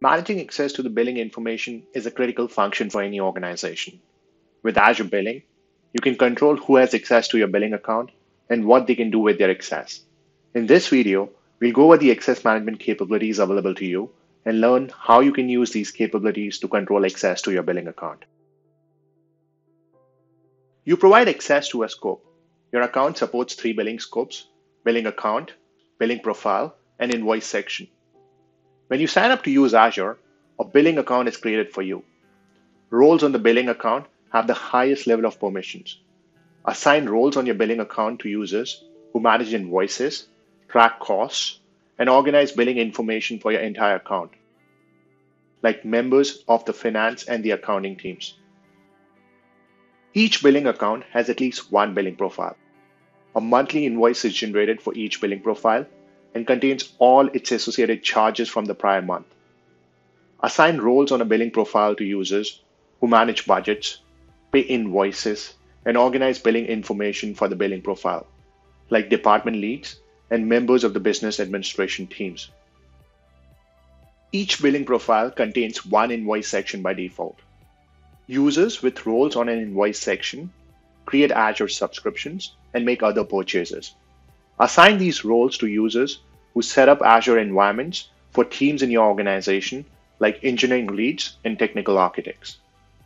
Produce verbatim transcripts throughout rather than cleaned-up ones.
Managing access to the billing information is a critical function for any organization. With Azure Billing, you can control who has access to your billing account and what they can do with their access. In this video, we'll go over the access management capabilities available to you and learn how you can use these capabilities to control access to your billing account. You provide access to a scope. Your account supports three billing scopes: billing account, billing profile, and invoice section. When you sign up to use Azure, a billing account is created for you. Roles on the billing account have the highest level of permissions. Assign roles on your billing account to users who manage invoices, track costs, and organize billing information for your entire account, like members of the finance and the accounting teams. Each billing account has at least one billing profile. A monthly invoice is generated for each billing profile and contains all its associated charges from the prior month. Assign roles on a billing profile to users who manage budgets, pay invoices, and organize billing information for the billing profile, like department leads and members of the business administration teams. Each billing profile contains one invoice section by default. Users with roles on an invoice section create Azure subscriptions and make other purchases. Assign these roles to users who set up Azure environments for teams in your organization, like engineering leads and technical architects.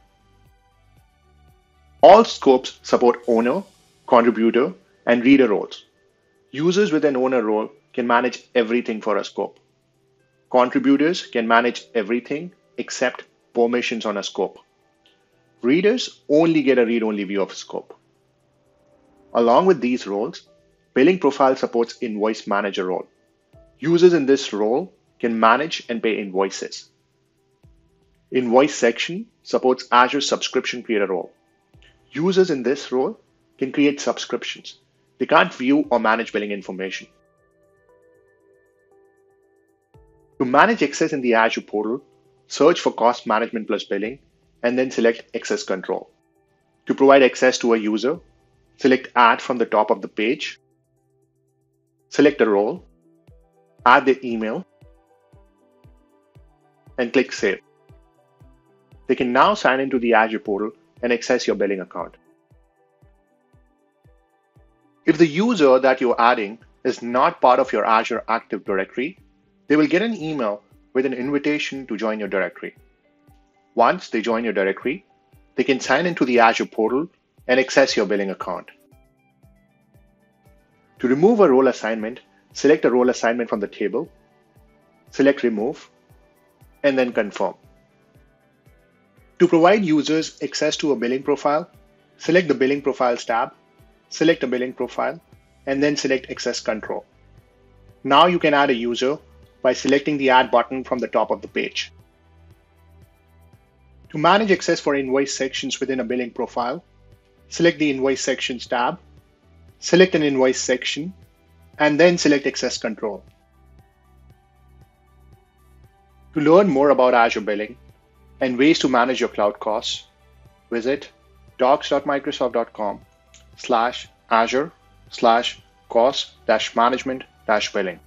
All scopes support owner, contributor, and reader roles. Users with an owner role can manage everything for a scope. Contributors can manage everything except permissions on a scope. Readers only get a read-only view of a scope. Along with these roles, billing profile supports invoice manager role. Users in this role can manage and pay invoices. Invoice section supports Azure subscription creator role. Users in this role can create subscriptions. They can't view or manage billing information. To manage access in the Azure portal, search for Cost Management plus Billing and then select Access Control. To provide access to a user, select Add from the top of the page, select a role, add their email, and click Save. They can now sign into the Azure portal and access your billing account. If the user that you're adding is not part of your Azure Active Directory, they will get an email with an invitation to join your directory. Once they join your directory, they can sign into the Azure portal and access your billing account. To remove a role assignment, select a role assignment from the table, select Remove, and then Confirm. To provide users access to a billing profile, select the Billing Profiles tab, select a billing profile, and then select Access Control. Now you can add a user by selecting the Add button from the top of the page. To manage access for invoice sections within a billing profile, select the Invoice Sections tab, select an invoice section, and then select Access Control. To learn more about Azure Billing and ways to manage your cloud costs, visit docs.microsoft.com slash Azure slash cost dash management dash billing.